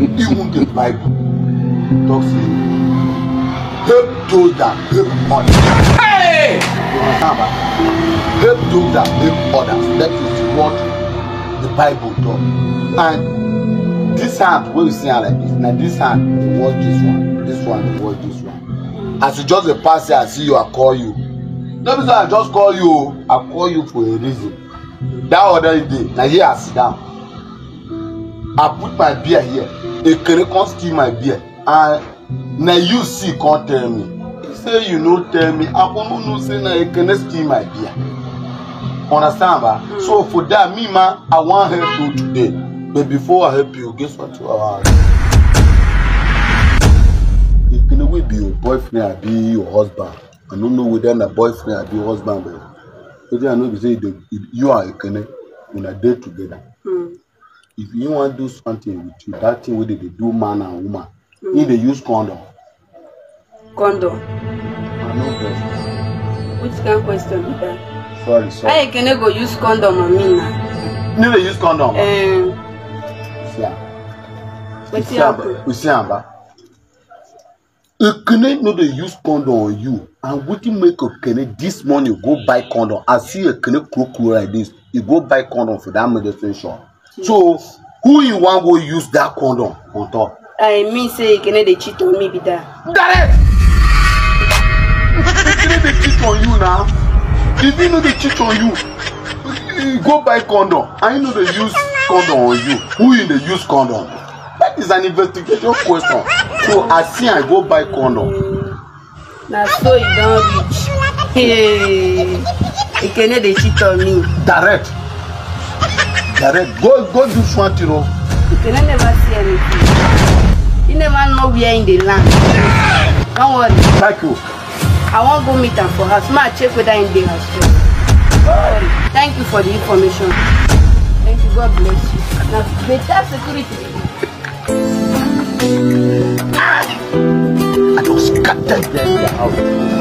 Even the Bible talks help those that help others. Hey! Help those that help others. That is what the Bible does. And this hand, when you see her like this, now this hand, they watch this one. This one, they watch this one. As you just pass here, I see you, I call you. Not because I just call you, I call you for a reason. That other day, now here I sit down. I put my beer here. A can steal my beer. And now you see, can't tell me. You say you no tell me. I want to say now you can steal my beer. Understand, ba? So for that, me man, I want help you today. But before I help you, guess what you are? It can always be your boyfriend or be your husband. I don't know whether the boyfriend or be your husband, but I know you say you are a connect when a day together. If you want to do something with you, that thing where they do man and woman, if they use condom. Condom? I know best. Which kind of question is that? Sorry. I can go use condom on me now. Never use condom. What's happening? You see, Amba. A Kene know they use condom on you, and what you make a Kene this morning? You go buy condom. I see a Kene crook like this. You go buy condom for that medicine shop. So, who you want go use that condom on top? I mean, say Kene they cheat on me, be that. That Kene they cheat on you now. If you know they cheat on you, you go buy condom. I know they use condom on you. Who in they use condom? That is an investigation question. So I see I go buy condom. Now so you don't reach. Hey, Kene they cheat on me. Direct. Go do something. You Kene never see anything. You never know where in the land. Don't worry. Thank you. I won't go meet her for her. So I check whether in the house. Thank you for the information. Thank you. God bless you. Now better security. I just scattered them in the house.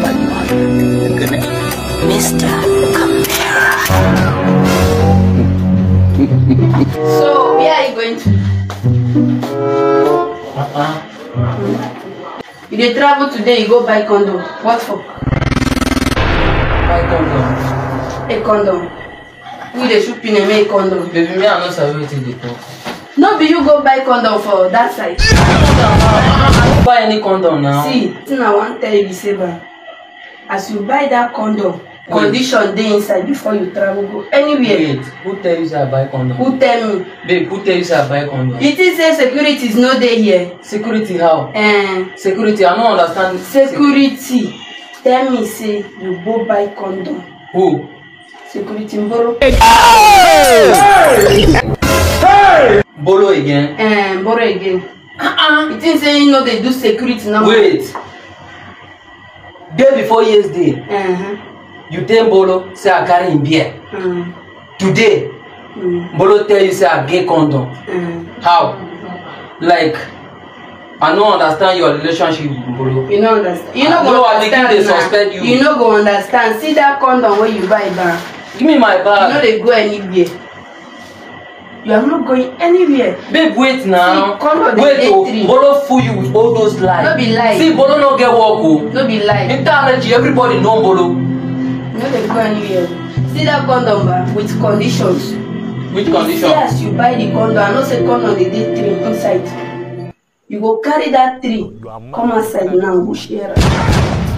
Mr. Camera. So where are you going to? You dey travel today, you go buy condom. What for? Buy condom. A condom. We dey shoot pin and make condom. Baby, me I no sabi wetin dey talk. No be you go buy condom for that side. I don't buy any condom now. See, thing I want tell you be say ba, as you buy that condom, condition dey inside before you travel go anywhere. Wait, who tell you say I buy condom? Who tell me? Babe, who tell you say I buy condom? You think say security is no dey here? Security how? Security, I don't understand. Security tell me say you go buy condom. Who? Security borrow. Hey! Borrow again? Borrow again. You think say you know they do security now? Wait. Day before yesterday, you tell Bolo say I carry him beer. Today, Bolo tell you say I get condom. How? Like, I don't understand your relationship with Bolo. You don't understand. You know go understand. They suspect you. You know go understand. See that condom where you buy back. Give me my bag. You know they go anywhere. You are not going anywhere. Babe, wait now. See, wait, oh, Bolo fool you with all those lies. No be lies. See, Bolo no get work, oh. No be lies. Internet, everybody know Bolo. No, they go anywhere. See that condom with conditions. Which condition? See as you buy the condom, I know say condom they did 3 inside. You go carry that 3, come outside now, go share.